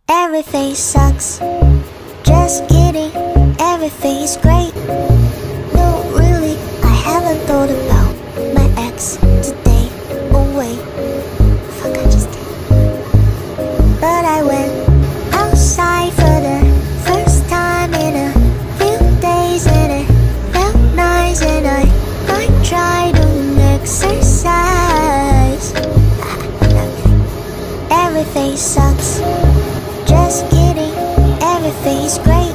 Everything sucks. Just kidding, everything's great. No, really, I haven't thought about my ex today. Oh wait, fuck, I just did. But I went outside for the first time in a few days, and it felt nice, and I tried to exercise. Everything sucks. Just kidding, everything's great.